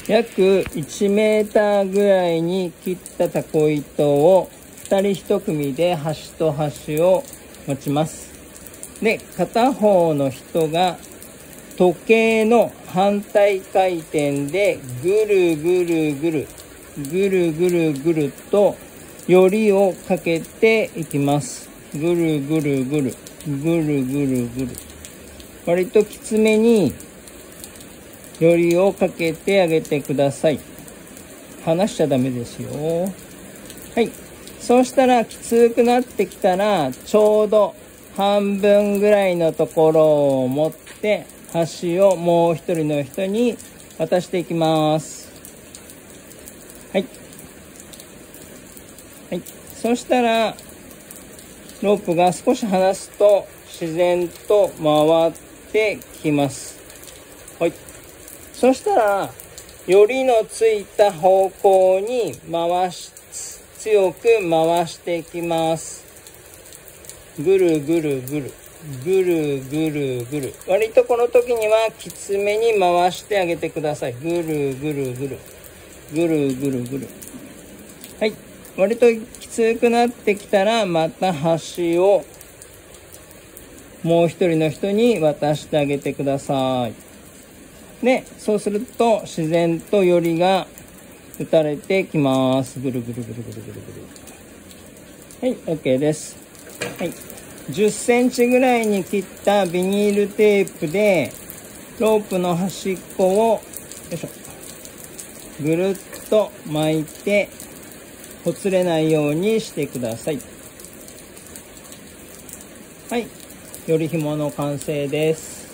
約1メーターぐらいに切ったタコ糸を2人1組で端と端を持ちます。で、片方の人が時計の反対回転でぐるぐるぐるぐるぐるぐるとよりをかけていきます。ぐるぐるぐるぐるぐるぐる、割ときつめによりをかけてあげてください。離しちゃダメですよ。はい。そうしたらきつくなってきたら、ちょうど半分ぐらいのところを持って端をもう一人の人に渡していきます。はい。はい。そしたらロープが少し離すと自然と回ってきます。はい。そしたらよりのついた方向に強く回していきます。ぐるぐるぐるぐるぐるぐる、割とこの時にはきつめに回してあげてください。ぐるぐるぐるぐるぐるぐる。はい。割ときつくなってきたら、また端をもう一人の人に渡してあげてください。で、そうすると自然とよりが打たれてきます。ぐるぐるぐるぐるぐるぐる。はい、OK です。はい。10センチぐらいに切ったビニールテープでロープの端っこをよいしょぐるっと巻いてほつれないようにしてください。はい、より紐の完成です。